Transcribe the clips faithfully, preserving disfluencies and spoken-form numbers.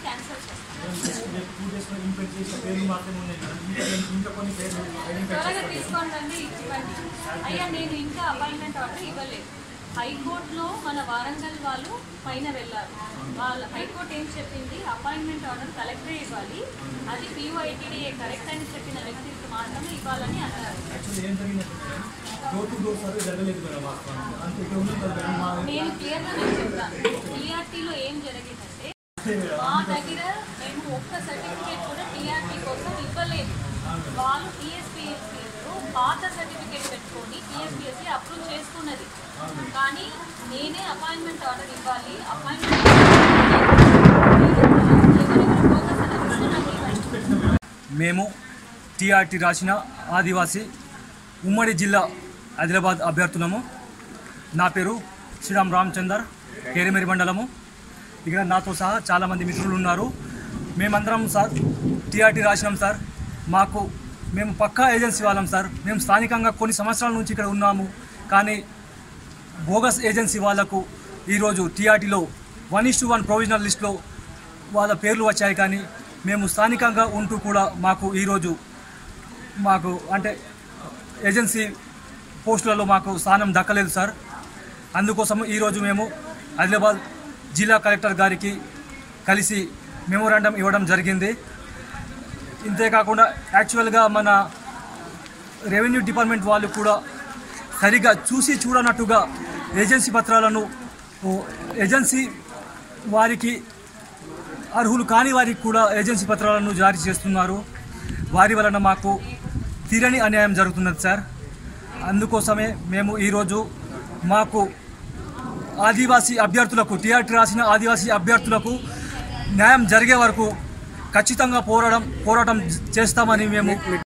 Cancel చేస్తాను. త్వరగా తీసుకోండి, ఇవ్వండి. అయ్యా నేను ఇంకా అపాయింట్మెంట్ ఆర్డర్ ఇవ్వలేదు. హైకోర్టులో మన వారంగల్ వాళ్ళు పైన వెళ్ళారు. వాళ్ళ హైకోర్టు ఏం చెప్పింది, అపాయింట్మెంట్ ఆర్డర్ కలెక్టరే ఇవ్వాలి, అది పీఓఐటీడీఏ కరెక్ట్ అని చెప్పిన వ్యక్తికి మాత్రమే ఇవ్వాలని అన్నారు. నేను క్లియర్గా నేను చెప్తాను. టీఆర్టీలో ఏం జరిగిందంటే మా దగ్గర మేము ఒక్క సర్టిఫికేట్ కూడా టీఆర్టీ కోసం ఇవ్వలేదు. వాళ్ళు టీఎస్పీఎస్సీలో పాత సర్టిఫికేట్ పెట్టుకొని టీఎస్పీఎస్సీ అప్రూవ్ చేసుకున్నది. కానీ నేనే అపాయింట్మెంట్ ఆర్డర్ ఇవ్వాలి, అపాయింట్మెంట్ మేము టీఆర్టీ రాసిన ఆదివాసీ ఉమ్మడి జిల్లా ఆదిలాబాద్ అభ్యర్థులము. నా పేరు శ్రీరామ్ రామచందర్, కేరిమేరి మండలము. ఇక్కడ నాతో సహా చాలామంది మిత్రులు ఉన్నారు. మేమందరం సార్ టీఆర్టీ రాసినాం సార్. మాకు మేము పక్కా ఏజెన్సీ వాళ్ళం సార్. మేము స్థానికంగా కొన్ని సంవత్సరాల నుంచి ఇక్కడ ఉన్నాము. కానీ బోగస్ ఏజెన్సీ వాళ్లకు ఈరోజు టీఆర్టీలో one is to one provisional లిస్టులో వాళ్ళ పేర్లు వచ్చాయి. కానీ మేము స్థానికంగా ఉంటూ కూడా మాకు ఈరోజు మాకు అంటే ఏజెన్సీ పోస్టులలో మాకు స్థానం దక్కలేదు సార్. అందుకోసం ఈరోజు మేము ఆదిలాబాద్ జిల్లా కలెక్టర్ గారికి కలిసి మెమోరాండం ఇవ్వడం జరిగింది. ఇంతేకాకుండా యాక్చువల్గా మన రెవెన్యూ డిపార్ట్మెంట్ వాళ్ళు కూడా సరిగ్గా చూసి చూడనట్టుగా ఏజెన్సీ పత్రాలను ఏజెన్సీ వారికి అర్హులు కాని వారికి కూడా ఏజెన్సీ పత్రాలను జారీ చేస్తున్నారు. వారి వలన మాకు తీరని అన్యాయం జరుగుతున్నది సార్. అందుకోసమే మేము ఈరోజు మాకు ఆదివాసీ అభ్యర్థులకు టీఆర్టీ రాసిన ఆదివాసీ అభ్యర్థులకు న్యాయం జరిగే వరకు ఖచ్చితంగా పోరాటం పోరాటం చేస్తామని మేము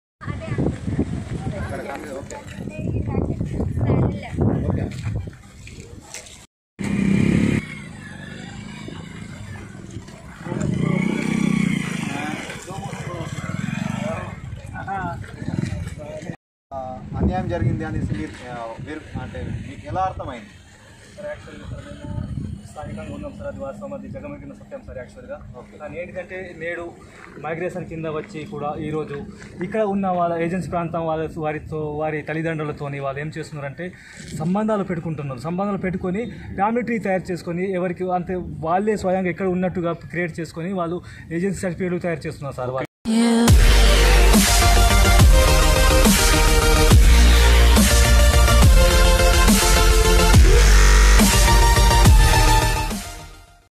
అన్యాయం జరిగింది అనేసి మీరు మీరు అంటే మీకు ఎలా అర్థమైంది? స్థానికంగా ఉన్నాం సార్. అది వాస్తవం, అది జగమెగిన సత్యం సార్ యాక్చువల్గా. కానీ ఏంటంటే నేడు మైగ్రేషన్ కింద వచ్చి కూడా ఈరోజు ఇక్కడ ఉన్న వాళ్ళ ఏజెన్సీ ప్రాంతం వాళ్ళ వారితో వారి తల్లిదండ్రులతో వాళ్ళు ఏం చేస్తున్నారంటే సంబంధాలు పెట్టుకుంటున్నారు. సంబంధాలు పెట్టుకొని ఫ్యామిలీ ట్రీ తయారు చేసుకొని ఎవరికి అంతే వాళ్ళే స్వయంగా ఇక్కడ ఉన్నట్టుగా క్రియేట్ చేసుకొని వాళ్ళు ఏజెన్సీ సర్టిఫికేట్లు తయారు చేస్తున్నారు సార్.